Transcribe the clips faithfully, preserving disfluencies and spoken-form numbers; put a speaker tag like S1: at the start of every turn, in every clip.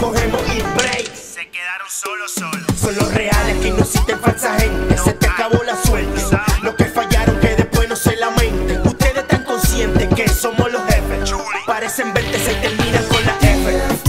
S1: cogemos y break.
S2: Se quedaron solos, solos.
S1: Son los reales que no existen falsa gente. Se te acabó la suerte. Los que fallaron que después no se lamenten. Ustedes están conscientes que somos los jefes. Parecen verte, se terminan con la F.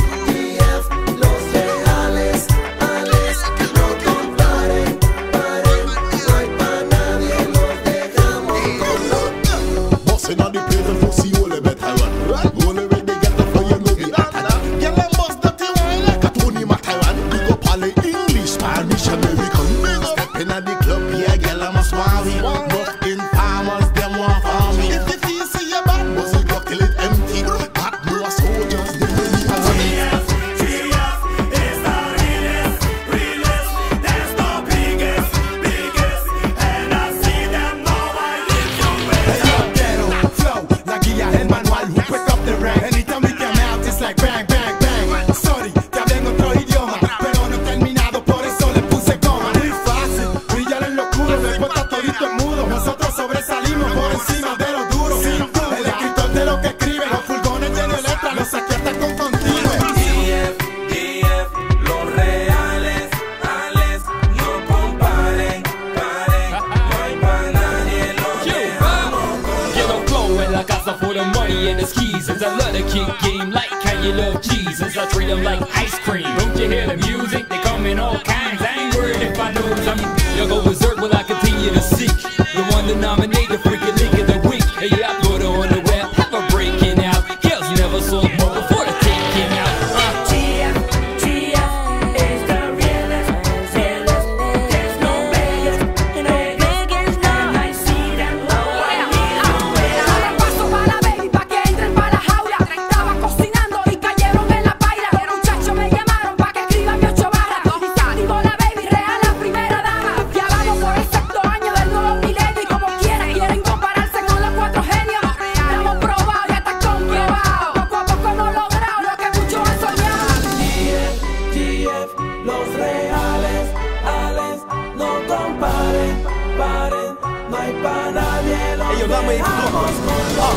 S3: And his keys, I love the kick game like how you love Jesus. I treat them like ice cream. Don't you hear the music? They come in all kinds. I ain't worried if I lose. I'm you'll go berserk while I continue to seek the one denominator, freaking link of the week. Hey, I put her on the web, have her breaking out. Girls never sold more before the tape came out. Uh.
S4: G F, G F is the realest, realest. There's no biggest, no biggest, no. And I see them low, I need them well.
S5: Ahora paso para la baby pa' que entren pa' la jaula. Estaba cocinando y cayeron en la paila. Los muchachos me llamaron pa' que escriba mi ocho barras. Y salimos la baby real, la primera dama. Ya vamos por el sexto año del nuevo milenio. Y como quiera quieren compararse con los cuatro genios. Lo hemos probado y está comprobado. Poco a poco hemos logrado lo que muchos han soñado.
S4: G F, G F, los reales, ales, no comparen, paren, no hay pa' nadie. Los
S1: Ellos dame y
S4: dejamos con los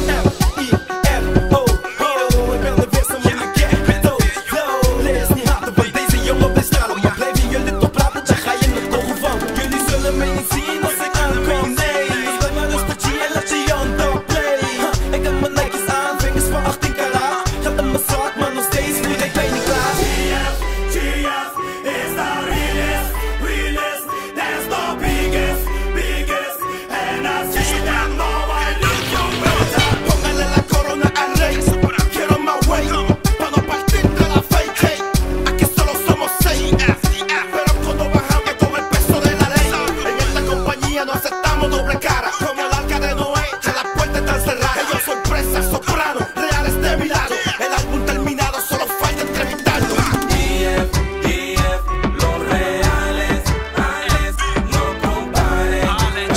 S1: F I F O O. Ik ben de beste man, ik ken het ook. Lees niet haten, want deze jongen blijft stralen. Maar blijven jullie toch praten, dan ga je het ogen van. Jullie zullen mij niet zien als ik aankom, nee. Dus blijf maar rustig G en laat je handen play. Ik heb mijn Nike's aan, vingers van achttien karaat. Gaat in mijn zak, maar nog steeds voel ik mij niet klaar.
S2: G F, G F is the realest, realest. There's no biggest, biggest. And I see them now, I need you better.
S1: Póngale la corona al rey. Quiero my way. Pa' no partir de la fake. Hey, aquí solo somos seis. Pero cuando bajamos con el peso de la ley. En esta compañía no aceptamos doble cara. Como el arca de Noé, que las puertas están cerradas. Ellos son presas, soprano, reales de mi lado. El álbum terminado, solo falta entrevistarlo.
S4: G F, G F, los reales, ales, no comparen, paren,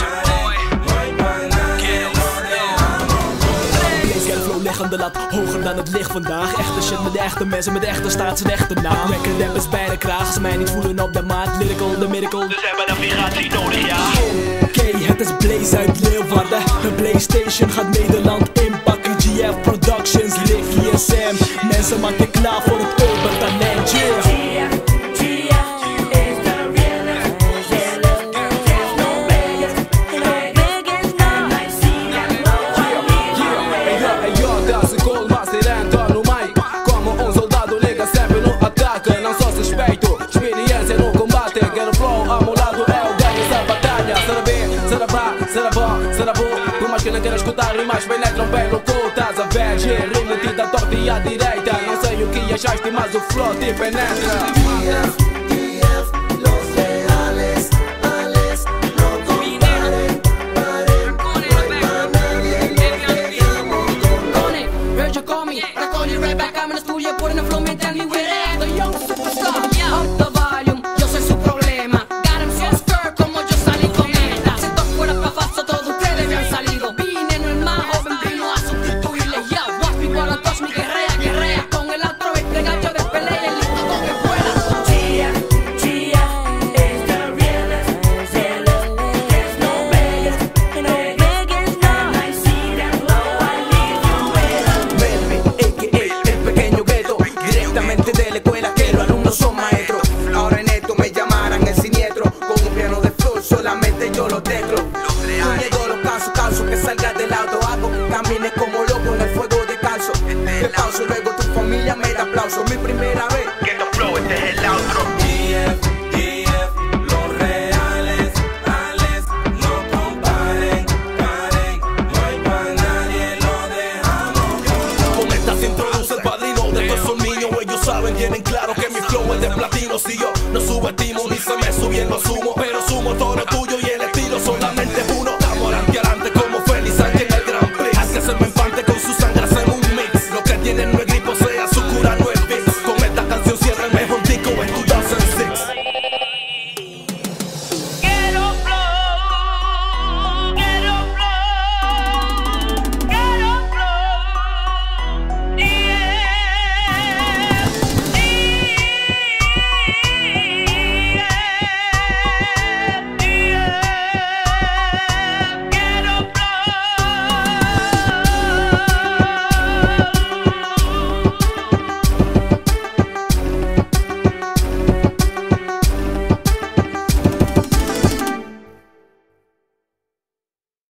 S4: no hay pa' nadie. Los dejamos
S6: Blaze el flow leggen de lat hoger dan het licht vandaag. Echte shit met de echte mensen, met de echte staat zijn echte naam. Record rappers bij de kraag, als mij niet voelen op de maat. Lyrical, de miracle, dus hebben navigatie nodig, ja. Oké, het is Blaze uit Leeuwarden. De PlayStation gaat Nederland inpakken. G F Productions, Ricky en Sam. Mensen maak je klaar voor het urban talent, yeah.
S4: G F, G F is the realest, realest. There's no biggest, no biggest, no. And I see them low, I need them well.
S7: E io adesso col master Antonio Mike. Como un soldado lega sempre no ataque. Não sou suspeito, experiência no combate. Quero flow, amolado, eu ganho essa batalha. Será bem, será bom, será bom, será bom. Por mais que não queira escutar rimas, penetram bem no cu. Tás a ver, rima te da torta e à direita. Não sei o que achaste, mas o flow te penetra.
S4: G F, G F, los reales, ales, no comparen, paren, no hay pa' nadie. Los dejamos con los
S5: Where'd you call me? I call you right back. I'm in the studio putting the flow, man. Tell me where they at. The young superstar. Up the volume, yo soy su problema. Got him so scared como yo salí con esta. Se tocó la pafazo, todos ustedes habían salido. Vine en el más joven, vino a sustituirle. Yo, watch me while I touch me, guerrea, guerrea. Con el altro este gallo de pelea y listo con que fuera.
S4: G F, G F is the realest, realest. There's no biggest, no biggest, no. And I see them low, I need you well.
S7: Melvin, a k a el pequeño gueto. Directamente
S8: tienen claro que mi flow es de platino. Si yo no subestimo ni se me suben los humos, pero